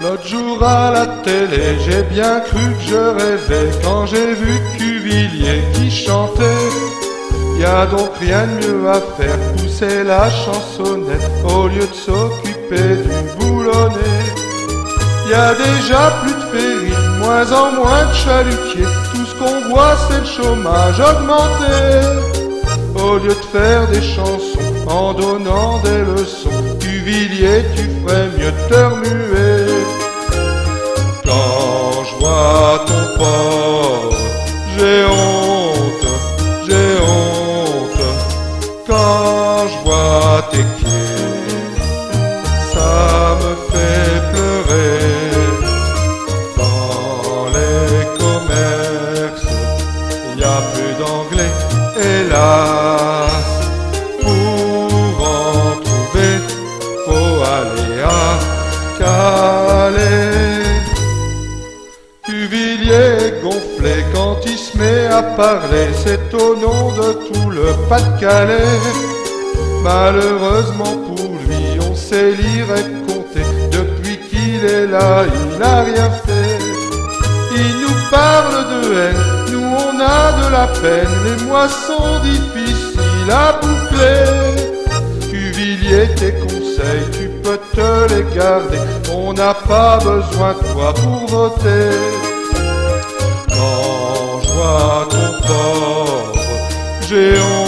L'autre jour à la télé, j'ai bien cru que je rêvais quand j'ai vu Cuvillier qui chantait. Y a donc rien de mieux à faire, pousser la chansonnette au lieu de s'occuper du boulonnet. Y a déjà plus de ferries, de moins en moins de chalutiers, tout ce qu'on voit c'est le chômage augmenté. Au lieu de faire des chansons en donnant des leçons, Cuvillier, tu ferais mieux de te remuer. Quand je vois ton port, j'ai honte, j'ai honte. Quand je vois tes pieds, ça me fait pleurer. Dans les commerces, y a plus d'anglais, hélas. Pour en trouver, faut aller à Calais. Cuvillier est gonflé quand il se met à parler, c'est au nom de tout le Pas-de-Calais. Malheureusement pour lui, on sait lire et compter, depuis qu'il est là, il n'a rien fait. Il nous parle de haine, nous on a de la peine, les mois sont difficiles à boucler. Cuvillier, tes conseils, tu peux te les garder, on n'a pas besoin de toi pour voter. Quand je vois ton corps, j'ai honte.